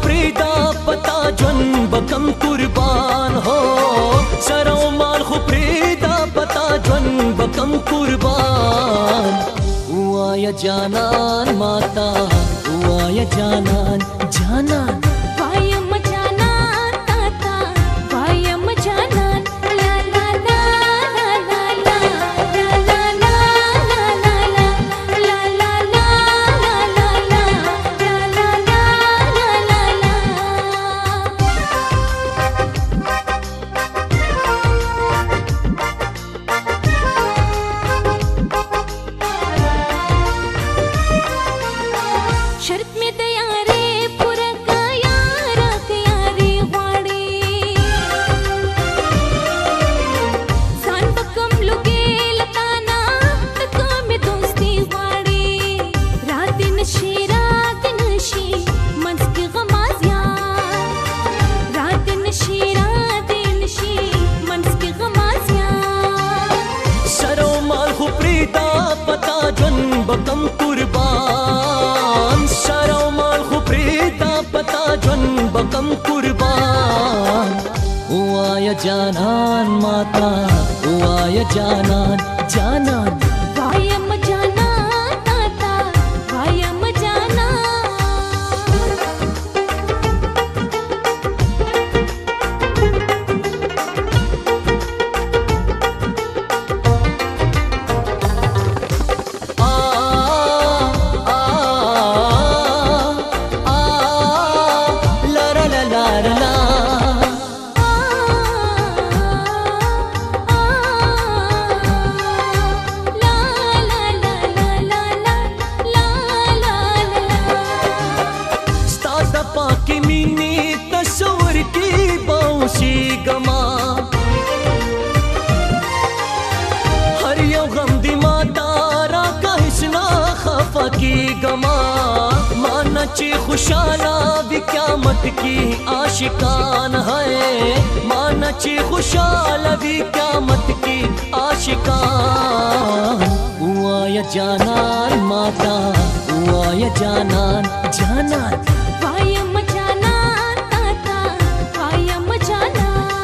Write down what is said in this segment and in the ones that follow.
खुप्रीदा पता जन बकम कुर्बान हो सरो माल खुप्रीदा पता जन बकम कुर्बान हुआ या जानन माता हुआ या जानन जानन वायम जानन ताता वायम जानन ला ला ला ला ला ला ला ला ला ला ला ला शर्त में तैयारे पूरा का यारा तैयारी वाड़ी सान बकम लुगे लताना तको में दोस्ती वाड़ी रात नशी मंस की गमाजिया रात नशी मंस की गमाजिया सरो माल खुप्रीदा पता जन बकम कुर्बान सरो माल खुप्रीदा पता जन बकम कुर्बान हुआ या जानन माता हुआ या जानन जानन वायम जानन ताता वायम जानन की गमा माना ची खुशाला भी क्यामत की आशिकान है माना ची खुशाला भी क्यामत की आशिकान हुआ या जानन माता हुआ या जानन जानन वायम जानन ताता वायम जानन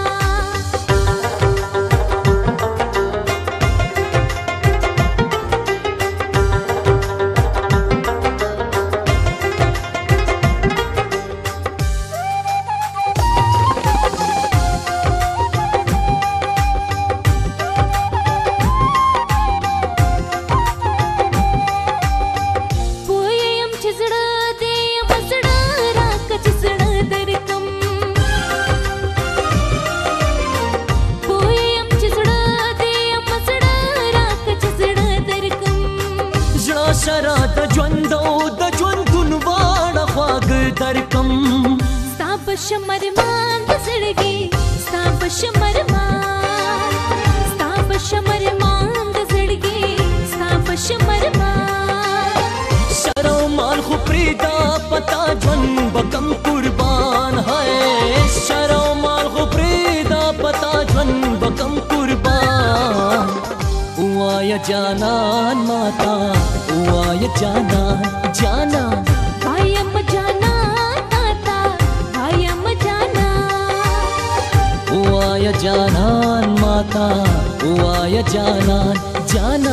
शरा द ज्वंदुन वाड़ा ख्वाग दरकम स्ताप शमर मान दसड़गी स्ताप शमर मान दसड़गी स्ताप शमर मान सरो माल खुप्रीदा पता जन बकम कुर्बान है सरो माल खुप्रीदा पता जन बकम कुर्बान हुआ या जानन माता हुआ या जानन जानन वायम जानन ताता वायम जानन हुआ या जानन माता हुआ या जानन जानन